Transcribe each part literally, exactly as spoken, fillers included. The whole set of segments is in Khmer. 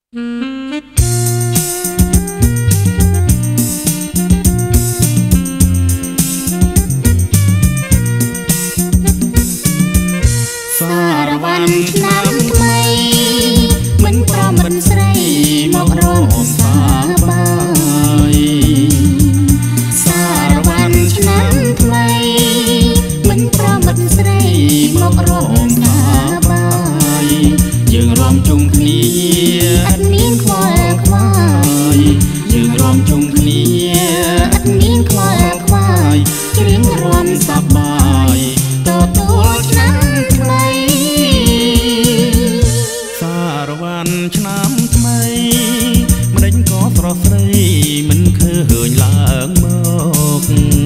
សារវ័នឆ្នាំថ្មីមិនប្រមិនស្រីមករងសាបាយសារវ័នឆ្នាំថ្មីមិនប្រមិនស្រីមករងសាបាយយើងរួមជុំគ្នាអត់មានខ្វល់ខ្វាយយើងរួមជុំគ្នាអត់មានខ្វល់ខ្វាយច្រៀងរួមសប្បាយទទួលឆ្នាំថ្មីសារវ័នឆ្នាំថ្មីម្ដេចក៏ស្រស់ស្រីមិនឃើញឡើងមក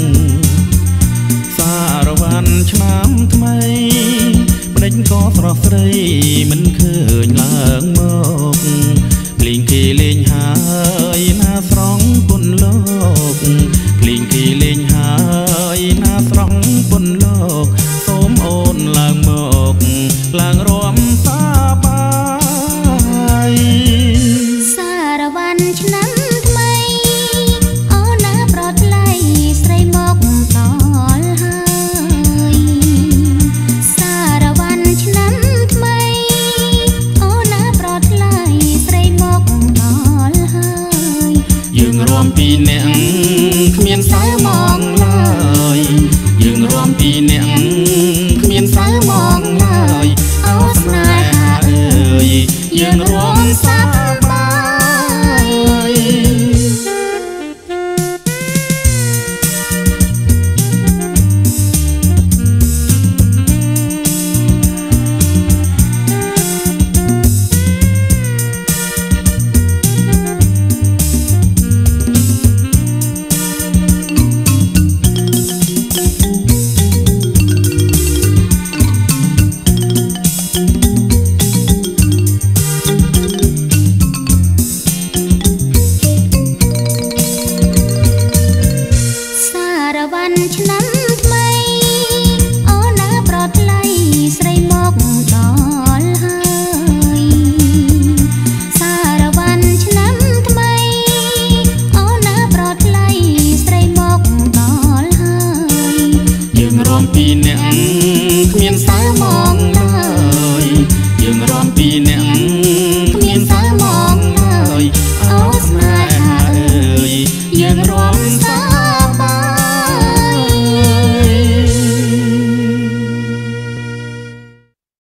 សារវ័នឆ្នាំថ្មីម្ដេចក៏ស្រស់ស្រីមិនឃើញឡើងមកភ្លេងគេលេងហើយណាស្រង់ពុនលោកភ្លេងគេលេងហើយណាស្រង់ពុនលោកសូមអូនឡើងមកឡើងរួមសប្បាយសារវ័នឆ្នាំថ្មីអូនណាប្រត់ថ្លៃស្រីមកដល់ហើយសារវ័នឆ្នាំថ្មីអូនណាប្រត់ថ្លៃស្រីមកដល់ហើយយើងរួមពីអ្នកគ្មានសៅមកឡើយយើងរួមពីអ្នកគ្មានសៅមកឡើយអូស្នេហាអើយយើងរួមសប្បាយឆ្នាំថ្មីអូនណាប្រត់ថ្លៃស្រីមកដល់ហើយសារវ័នឆ្នាំថ្មីអូនណាប្រត់ថ្លៃស្រីមកដល់ហើយយើងរួមពីអ្នកគ្មានសៅមកឡើយយើងរួមពីអ្នក